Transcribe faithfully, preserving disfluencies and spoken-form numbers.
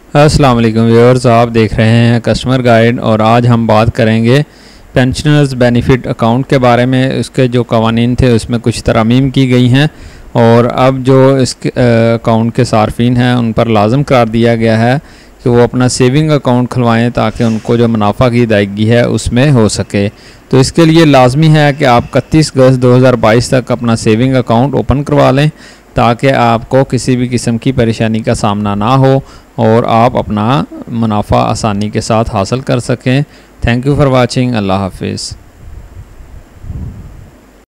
अस्सलाम वालेकुम व्यूअर्स, आप देख रहे हैं कस्टमर गाइड और आज हम बात करेंगे पेंशनर्स बेनिफिट अकाउंट के बारे में। उसके जो कवानीन थे उसमें कुछ तरमीम की गई हैं और अब जो इस अकाउंट के सार्फिन हैं उन पर लाजम करार दिया गया है कि वो अपना सेविंग अकाउंट खुलवाएं ताकि उनको जो मुनाफा की अदायगी है उसमें हो सके। तो इसके लिए लाजमी है कि आप इकतीस अगस्त दो हज़ार बाईस तक अपना सेविंग अकाउंट ओपन करवा लें ताकि आपको किसी भी किस्म की परेशानी का सामना ना हो और आप अपना मुनाफा आसानी के साथ हासिल कर सकें। Thank you for watching. अल्लाह हाफिज़।